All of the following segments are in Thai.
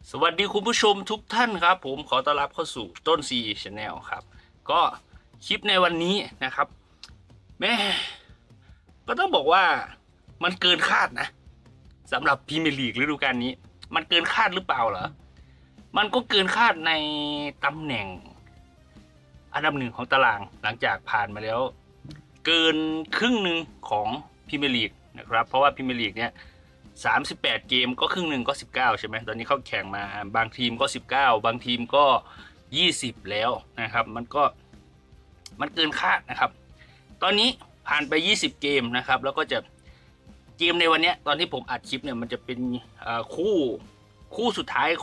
สวัสดีคุณผู้ชมทุกท่านครับผมขอต้อนรับเข้าสู่ต้น CE Channel ครับก็คลิปในวันนี้นะครับแม่ก็ต้องบอกว่ามันเกินคาดนะสำหรับพรีเมียร์ลีกฤดูกาลนี้มันเกินคาดหรือเปล่าเหรอมันก็เกินคาดในตำแหน่งอันดับหนึ่งของตารางหลังจากผ่านมาแล้วเกินครึ่งหนึ่งของพรีเมียร์ลีกนะครับเพราะว่าพรีเมียร์ลีกเนี่ย38เกมก็ครึ่งหนึ่งก็19ใช่ไหมตอนนี้เขาแข่งมาบางทีมก็19บางทีมก็20แล้วนะครับมันเกินคาดนะครับตอนนี้ผ่านไป20เกมนะครับแล้วก็จะเกมในวันนี้ตอนที่ผมอัดคลิปเนี่ยมันจะเป็นคู่สุดท้าย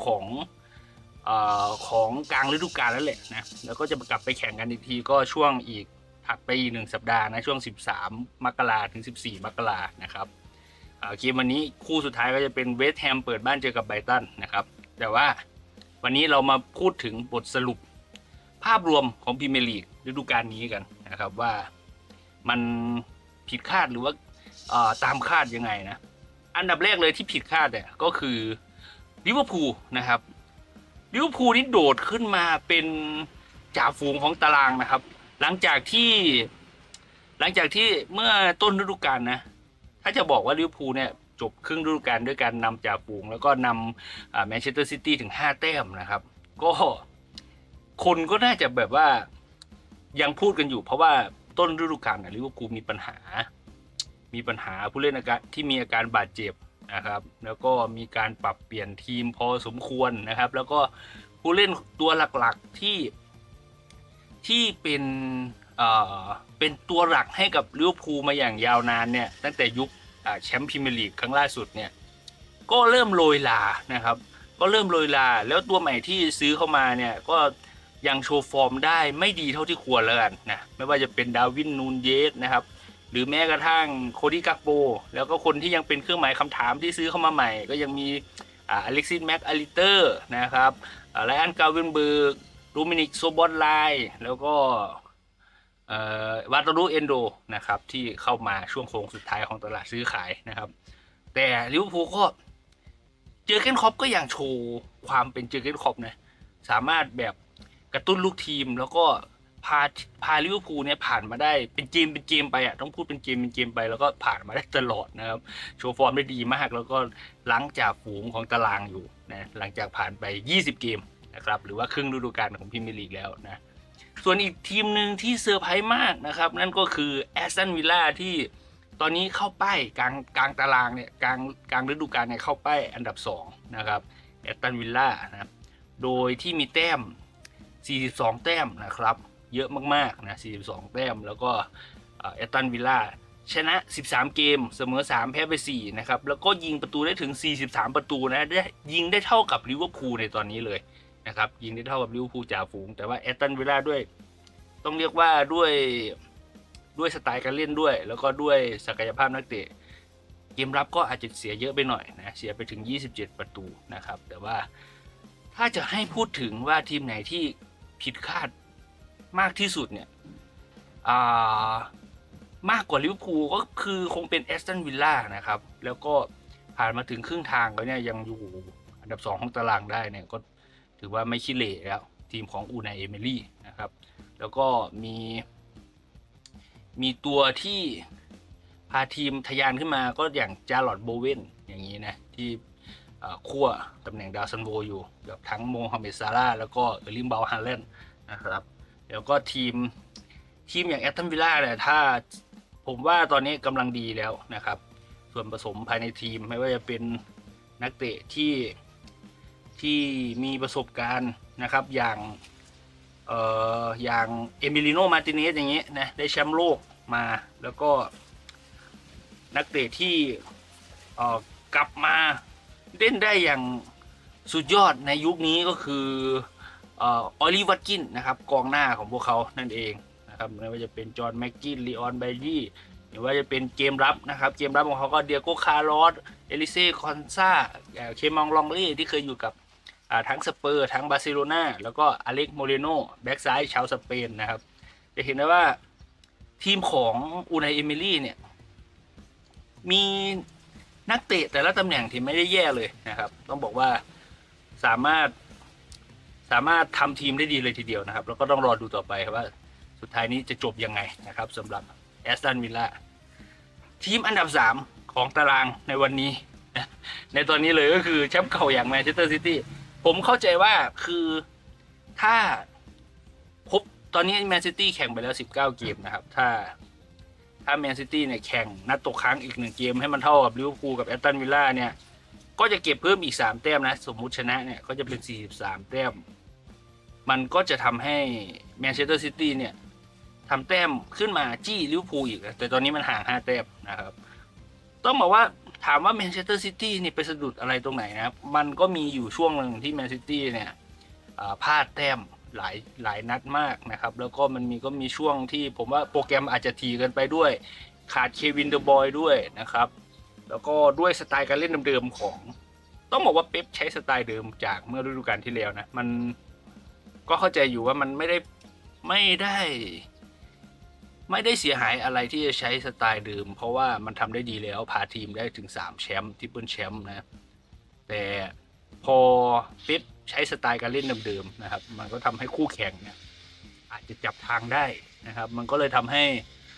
ของกลางฤดูกาลแล้วแหละนะแล้วก็จะกลับไปแข่งกันอีกทีก็ช่วงอีกถัดไปอีก1สัปดาห์นะช่วง13มกราถึง14มกรานะครับเกมวันนี้คู่สุดท้ายก็จะเป็นเวสต์แฮมเปิดบ้านเจอกับไบรตันนะครับแต่ว่าวันนี้เรามาพูดถึงบทสรุปภาพรวมของพรีเมียร์ลีกฤดูกาลนี้กันนะครับว่ามันผิดคาดหรือว่าตามคาดยังไงนะอันดับแรกเลยที่ผิดคาดเนี่ยก็คือลิเวอร์พูลนะครับลิเวอร์พูลนี่โดดขึ้นมาเป็นจ่าฝูงของตารางนะครับหลังจากที่เมื่อต้นฤดูกาลนะถ้าจะบอกว่าลิเวอร์พูลเนี่ยจบครึ่งฤดูกาลด้วยการนำจ่าฝูงแล้วก็นำแมนเชสเตอร์ซิตี้ถึง5แต้มนะครับก็คนก็น่าจะแบบว่ายังพูดกันอยู่เพราะว่าต้นฤดูกาลลิเวอร์พูลมีปัญหาผู้เล่นที่มีอาการบาดเจ็บนะครับแล้วก็มีการปรับเปลี่ยนทีมพอสมควรนะครับแล้วก็ผู้เล่นตัวหลักๆที่เป็นตัวหลักให้กับลิเวอร์พูลมาอย่างยาวนานเนี่ยตั้งแต่ยุคแชมป์พรีเมียร์ลีกครั้งล่าสุดเนี่ยก็เริ่มโรยลานะครับก็เริ่มโรยลาแล้วตัวใหม่ที่ซื้อเข้ามาเนี่ยก็ยังโชว์ฟอร์มได้ไม่ดีเท่าที่ควรแล้วกันนะไม่ว่าจะเป็นดาร์วินนูนเยสนะครับหรือแม้กระทั่งโคดี้กักโปแล้วก็คนที่ยังเป็นเครื่องหมายคำถามที่ซื้อเข้ามาใหม่ก็ยังมีอเล็กซิสแม็กอาริเตอร์นะครับไลออนกาเวนเบิร์กโดมินิกโซบอนไลแล้วก็วาตารุเอนโดนะครับที่เข้ามาช่วงโค้งสุดท้ายของตลาดซื้อขายนะครับแต่ลิเวอร์พูลก็เจอเกนคล็อปก็ยังโชว์ความเป็นเจอเกนคล็อปนะสามารถแบบกระตุ้นลูกทีมแล้วก็พาลิเวอร์พูลเนี่ยผ่านมาได้เป็นเกมไปอ่ะต้องพูดเป็นเกมไปแล้วก็ผ่านมาได้ตลอดนะครับโชว์ฟอร์มได้ดีมากแล้วก็หลังจากฝูงของตารางอยู่นะหลังจากผ่านไป20เกมนะครับหรือว่าครึ่งฤดูกาลของพรีเมียร์ลีกแล้วนะส่วนอีกทีมหนึ่งที่เซอร์ไพรส์มากนะครับนั่นก็คือแอสตันวิลล่าที่ตอนนี้เข้าป้ายกลางตารางเนี่ยกลางฤดูกาลเนี่ยเข้าป้ายอันดับ2นะครับแอสตันวิลล่านะโดยที่มีแต้ม42แต้มนะครับเยอะมากๆนะ42แต้มแล้วก็แอสตันวิลล่าชนะ13เกมเสมอ3แพ้ไป4นะครับแล้วก็ยิงประตูได้ถึง43ประตูนะได้ยิงได้เท่ากับลิเวอร์พูลในตอนนี้เลยนะครับยิงได้เท่ากับลิเวอร์พูลจ่าฝูงแต่ว่าแอสตันวิลล่าด้วยต้องเรียกว่าด้วยสไตล์การเล่นด้วยแล้วก็ด้วยศักยภาพนักเตะเกมรับก็อาจจะเสียเยอะไปหน่อยนะเสียไปถึง27ประตูนะครับแต่ว่าถ้าจะให้พูดถึงว่าทีมไหนที่ผิดคาดมากที่สุดเนี่ยมากกว่าลิเวอร์พูลก็คือคงเป็นแอสตันวิลล่านะครับแล้วก็ผ่านมาถึงครึ่งทางแล้วเนี่ยยังอยู่อันดับ2ของตารางได้เนี่ยก็ถือว่าไม่ขี้เหร่แล้วทีมของอูนายเอเมรี่นะครับแล้วก็มีตัวที่พาทีมทะยานขึ้นมาก็อย่างจาร์ลอตโบเวนอย่างนี้นะที่ขั้วตำแหน่งดาวซันโวอยู่กับทั้งโมฮัมเหม็ดซาร่าแล้วก็เออร์ลิงเบาฮาเลนนะครับแล้วก็ทีมอย่างแอสตันวิลล่าเนี่ยถ้าผมว่าตอนนี้กำลังดีแล้วนะครับส่วนผสมภายในทีมไม่ว่าจะเป็นนักเตะที่มีประสบการณ์นะครับอย่างเอมิลิโนมาร์ติเนสอย่างเงี้ยนะได้แชมป์โลกมาแล้วก็นักเตะที่กลับมาเล่นได้อย่างสุดยอดในยุคนี้ก็คือออลิวัตกินนะครับกองหน้าของพวกเขานั่นเองนะครับไม่ว่าจะเป็นจอห์นแม็กกินลีออนไบลี่หรือว่าจะเป็นเกมรับนะครับเกมรับของเขาก็เดียโก้คาร์ลอสเอลิเซ่คอนซาเคมองลองเล่ที่เคยอยู่กับทั้งสเปอร์ทั้งบาร์เซโลนาแล้วก็อเล็กโมเรโนแบ็กซ้ายชาวสเปนนะครับจะเห็นได้ว่าทีมของอูนายเอมิลี่เนี่ยมีนักเตะแต่ละตำแหน่งที่ไม่ได้แย่เลยนะครับต้องบอกว่าสามารถทำทีมได้ดีเลยทีเดียวนะครับแล้วก็ต้องรอดูต่อไปครับว่าสุดท้ายนี้จะจบยังไงนะครับสำหรับแอสตันวิลล่าทีมอันดับ3ของตารางในวันนี้ในตอนนี้เลยก็คือแชมป์เก่าอย่างแมนเชสเตอร์ซิตี้ผมเข้าใจว่าคือถ้าครบตอนนี้แมนซิตี้แข่งไปแล้ว19เกมนะครับถ้าแมนซิตี้เนี่ยแข่งนัดตกค้างอีก1เกมให้มันเท่ากับลิเวอร์พูลกับแอสตันวิลล่าเนี่ยก็จะเก็บเพิ่มอีก3แต้มนะสมมุติชนะเนี่ยก็จะเป็น43แต้มมันก็จะทำให้แมนเชสเตอร์ซิตี้เนี่ยทำแต้มขึ้นมาจี้ลิเวอร์พูลอีกแต่ตอนนี้มันห่าง5แต้มนะครับต้องบอกว่าถามว่าแมนเชสเตอร์ซิตี้นี่ไปสะดุดอะไรตรงไหนนะมันก็มีอยู่ช่วงหนึ่งที่แมนซิตี้เนี่ยพลาดแต้มหลายนัดมากนะครับแล้วก็มันมีช่วงที่ผมว่าโปรแกรมอาจจะถี่เกินไปด้วยขาดเควินเดอะบอยด้วยนะครับแล้วก็ด้วยสไตล์การเล่นเดิมๆของต้องบอกว่าเป๊ปใช้สไตล์เดิมจากเมื่อฤดูกาลที่แล้วนะมันก็เข้าใจอยู่ว่ามันไม่ได้เสียหายอะไรที่จะใช้สไตล์เดิมเพราะว่ามันทำได้ดีแล้วพาทีมได้ถึง3แชมป์ทริปเปิลแชมป์นะแต่พอเป๊ปใช้สไตล์การเล่นเดิมๆนะครับมันก็ทำให้คู่แข่งเนี่ยอาจจะจับทางได้นะครับมันก็เลยทำให้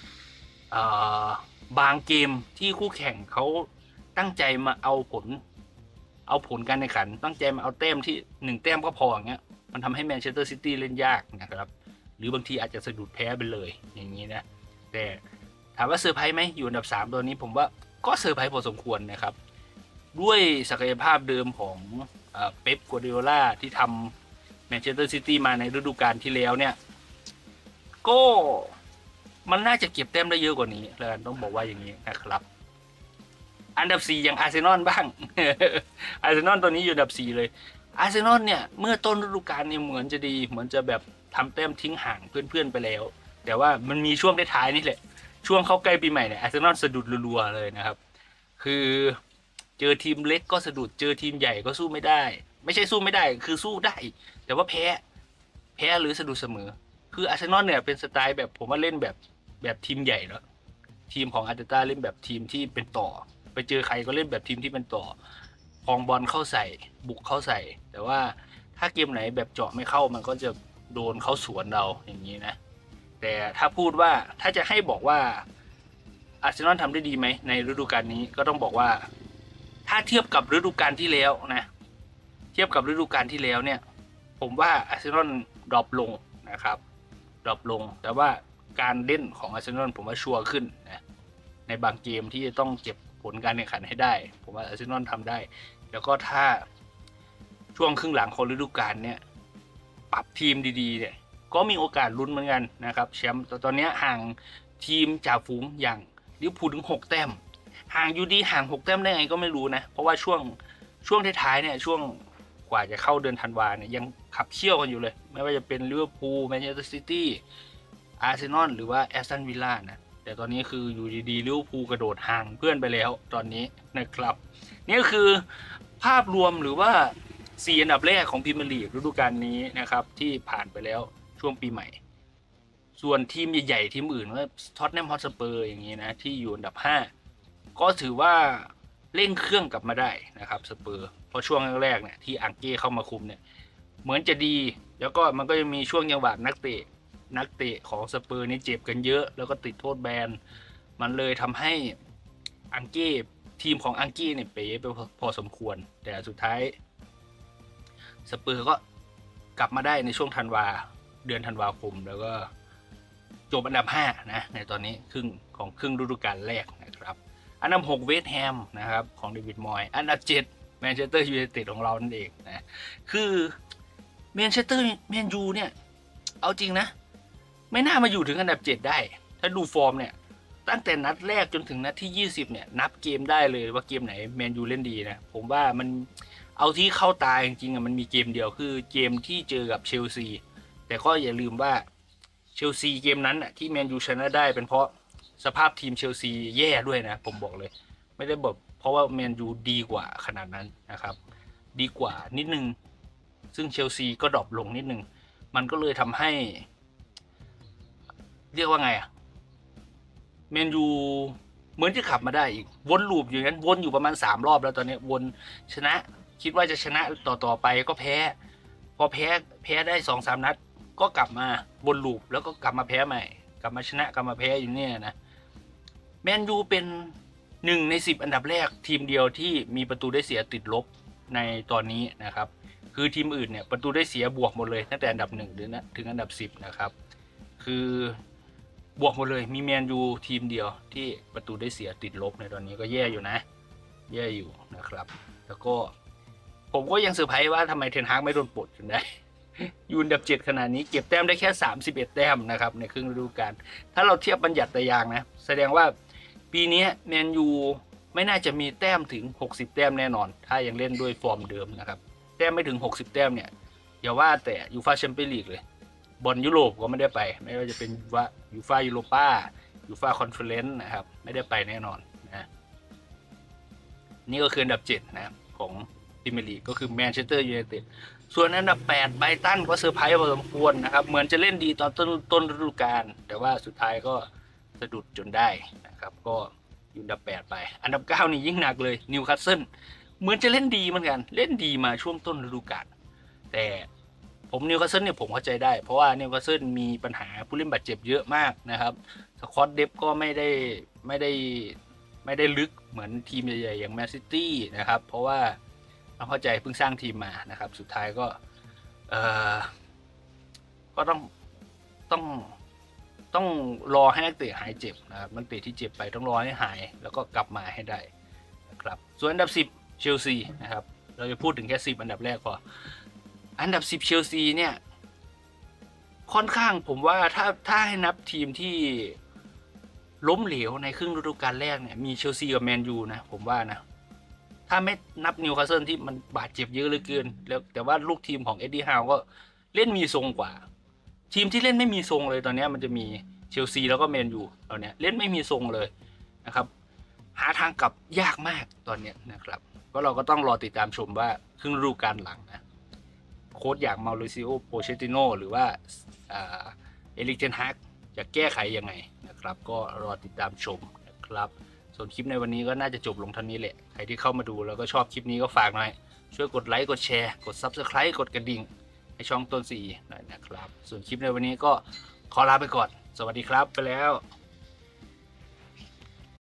บางเกมที่คู่แข่งเขาตั้งใจมาเอาผลการแข่งขันตั้งใจมาเอาแต้มที่1แต้มก็พออย่างเงี้ยมันทำให้แมนเชสเตอร์ซิตี้เล่นยากนะครับหรือบางทีอาจจะสะดุดแพ้ไปเลยอย่างนี้นะแต่ถามว่าเซอร์ไพรส์ไหมอยู่อันดับ3ตัวนี้ผมว่าก็เซอร์ไพรส์พอสมควรนะครับด้วยศักยภาพเดิมของเป๊ป กัวร์ดิโอลาที่ทำแมนเชสเตอร์ซิตี้มาในฤดูกาลที่แล้วเนี่ยก็มันน่าจะเก็บแต้มได้เยอะกว่านี้แล้วต้องบอกว่าอย่างนี้นะครับอันดับ4อย่างอาร์เซนอลบ้าง อาร์เซนอลตอนนี้อยู่อันดับ4เลยอาร์เซนอลเนี่ยเมื่อต้นฤดูกาลเนี่ยเหมือนจะดีเหมือนจะแบบทำแต้มทิ้งห่างเพื่อนๆไปแล้วแต่ว่ามันมีช่วงท้ายนี่แหละช่วงเข้าใกล้ปีใหม่เนี่ยอาร์เซนอลสะดุดรัวๆเลยนะครับคือเจอทีมเล็กก็สะดุดเจอทีมใหญ่ก็สู้ไม่ได้ไม่ใช่สู้ไม่ได้คือสู้ได้แต่ว่าแพ้หรือสะดุดเสมอคืออาร์เซนอลเนี่ยเป็นสไตล์แบบผมว่าเล่นแบบทีมใหญ่แล้วทีมของอาร์เตต้าเล่นแบบทีมที่เป็นต่อไปเจอใครก็เล่นแบบทีมที่เป็นต่อครองบอลเข้าใส่บุกเข้าใส่แต่ว่าถ้าเกมไหนแบบเจาะไม่เข้ามันก็จะโดนเขาสวนเราอย่างนี้นะแต่ถ้าพูดว่าถ้าจะให้บอกว่าอาร์เซนอลทำได้ดีไหมในฤดูกาลนี้ก็ต้องบอกว่าถ้าเทียบกับฤดูกาลที่แล้วนะเทียบกับฤดูกาลที่แล้วเนี่ยผมว่าอาร์เซนอลดรอปลงนะครับดรอปลงแต่ว่าการเล่นของอาร์เซนอลผมว่าชัวร์ขึ้นนะในบางเกมที่จะต้องเก็บผลการแข่งขันให้ได้ผมว่าอาร์เซนอลทำได้แล้วก็ถ้าช่วงครึ่งหลังของฤดูกาลเนี่ยปรับทีมดีๆเนี่ยก็มีโอกาสลุ้นเหมือนกันนะครับแชมป์ตอนนี้ห่างทีมจ่าฝูงอย่างลิเวอร์พูลถึง6แต้มห่างอยู่ดีห่าง6แต้มได้ไงก็ไม่รู้นะเพราะว่าช่วงท้ายๆเนี่ยช่วงกว่าจะเข้าเดือนธันวาเนี่ยยังขับเคี่ยวกันอยู่เลยไม่ว่าจะเป็นลิเวอร์พูลแมนเชสเตอร์ซิตี้อาร์เซนอลหรือว่าแอสตันวิลล่านะแต่ตอนนี้คืออยู่ดีๆลิเวอร์พูลกระโดดห่างเพื่อนไปแล้วตอนนี้นะครับนี่ก็คือภาพรวมหรือว่า4อันดับแรกของพรีเมียร์ลีกฤดูกาลนี้นะครับที่ผ่านไปแล้วช่วงปีใหม่ส่วนทีมใหญ่ๆทีมอื่นว่าท็อตแนมฮอตสเปอร์อย่างนี้นะที่อยู่อันดับ5ก็ถือว่าเร่งเครื่องกลับมาได้นะครับสเปอร์เพราะช่วงแรกๆเนี่ยที่อังเก้เข้ามาคุมเนี่ยเหมือนจะดีแล้วก็มันก็จะมีช่วงจังหวะนักเตะของสเปอร์นี่เจ็บกันเยอะแล้วก็ติดโทษแบนมันเลยทำให้อังเก้ทีมของอังเก้เนี่ยเป๋ไปพอสมควรแต่สุดท้ายสเปอร์ก็กลับมาได้ในช่วงเดือนธันวาคมแล้วก็จบอันดับ5นะในตอนนี้ครึ่งฤดูกาลแรกนะครับอันดับ6เวสต์แฮมนะครับของเดวิดมอยอันดับ7แมนเชสเตอร์ยูไนเต็ดของเรานั่นเองนะคือแมนยูเนี่ยเอาจริงนะไม่น่ามาอยู่ถึงอันดับ7ได้ถ้าดูฟอร์มเนี่ยตั้งแต่นัดแรกจนถึงนัดที่20เนี่ยนับเกมได้เลยว่าเกมไหนแมนยูเล่นดีนะผมว่ามันเอาที่เข้าตาจริงๆมันมีเกมเดียวคือเกมที่เจอกับเชลซีแต่ก็อย่าลืมว่าเชลซีเกมนั้นที่แมนยูชนะได้เป็นเพราะสภาพทีมเชลซีแย่ด้วยนะผมบอกเลยไม่ได้บอกเพราะว่าแมนยูดีกว่าขนาดนั้นนะครับดีกว่านิดนึงซึ่งเชลซีก็ดรอปลงนิดนึงมันก็เลยทำให้เรียกว่าไงแมนยูเหมือนจะขับมาได้อีกวนลูปอย่างนั้นวนอยู่ประมาณ3รอบแล้วตอนนี้วนชนะคิดว่าจะชนะต่อไปก็แพ้พอแพ้ได้2-3 นัดก็กลับมาวนลูปแล้วก็กลับมาแพ้ใหม่กลับมาชนะกลับมาแพ้อยู่เนี่ยนะแมนยูเป็น1 ใน 10อันดับแรกทีมเดียวที่มีประตูได้เสียติดลบในตอนนี้นะครับคือทีมอื่นเนี่ยประตูได้เสียบวกหมดเลยตั้งแต่อันดับ1ถึงอันดับ10นะครับคือบวกหมดเลยมีแมนยูทีมเดียวที่ประตูได้เสียติดลบในตอนนี้ก็แย่อยู่นะแย่อยู่นะครับแล้วก็ผมก็ยังเซอร์ไพรส์ว่าทำไมเทนฮากไม่โดนปลดจนได้อยู่อันดับ7ขนาดนี้เก็บแต้มได้แค่31แต้มนะครับในครึ่งฤดูกาลถ้าเราเทียบบัญญัติตารางนะแสดงว่าปีนี้แมนยูไม่น่าจะมีแต้มถึง60แต้มแน่นอนถ้ายังเล่นด้วยฟอร์มเดิมนะครับแต้มไม่ถึง60แต้มเนี่ยอย่าว่าแต่ยูฟ่าแชมเปี้ยนลีกเลยบอลยุโรปก็ไม่ได้ไปไม่ว่าจะเป็นว่ายูฟ่ายูโรป้ายูฟ่าคอนเฟอเรนซ์นะครับไม่ได้ไปแน่นอนนะนี่ก็คืออันดับ7นะของพรีเมียร์ลีกก็คือแมนเชสเตอร์ยูไนเต็ดส่วนอันดับ8ไบรตันก็เซอร์ไพรส์พอสมควรนะครับเหมือนจะเล่นดีตอนต้นฤดูกาลแต่ว่าสุดท้ายก็สะดุดจนได้นะครับก็อยู่อันดับ8ไปอันดับ9นี่ยิ่งหนักเลยนิวคาสเซิลเหมือนจะเล่นดีเหมือนกันเล่นดีมาช่วงต้นฤดูกาลแต่ผมนิวคาสเซิลเนี่ยผมเข้าใจได้เพราะว่านิวคาสเซิลมีปัญหาผู้เล่นบาดเจ็บเยอะมากนะครับสควอตเดฟก็ไม่ได้ลึกเหมือนทีมใหญ่ๆอย่างแมนซิตี้นะครับเพราะว่าเราเข้าใจเพิ่งสร้างทีมมานะครับสุดท้ายก็ก็ต้องรอให้นักเตะหายเจ็บนะครับนักเตะที่เจ็บไปต้องรอให้หายแล้วก็กลับมาให้ได้นะครับส่วนอันดับ10เชลซีนะครับเราจะพูดถึงแค่10อันดับแรกพออันดับ10เชลซีเนี่ยค่อนข้างผมว่าถ้าให้นับทีมที่ล้มเหลวในครึ่งฤดูกาลแรกเนี่ยมีเชลซีกับแมนยูนะผมว่านะถ้าไม่นับนิวคาสเซิลที่มันบาดเจ็บเยอะเหลือเกินแล้วแต่ว่าลูกทีมของเอ็ดดี้ฮาวก็เล่นมีทรงกว่าทีมที่เล่นไม่มีทรงเลยตอนนี้มันจะมีเชลซีแล้วก็แมนยูตอนนี้เล่นไม่มีทรงเลยนะครับหาทางกลับยากมากตอนนี้นะครับก็เราก็ต้องรอติดตามชมว่าครึ่งฤดูกาลหลังนะโค้ชอย่างมาริซิโอโปเชติโนหรือว่าเอริกเทนฮากจะแก้ไขยังไงนะครับก็รอติดตามชมนะครับส่วนคลิปในวันนี้ก็น่าจะจบลงเท่านี้แหละใครที่เข้ามาดูแล้วก็ชอบคลิปนี้ก็ฝากหน่อยช่วยกดไลค์กดแชร์กด Subscribe กดกระดิ่งให้ช่องต้นสีหน่อยนะครับส่วนคลิปในวันนี้ก็ขอลาไปก่อนสวัสดีครับไปแล้ว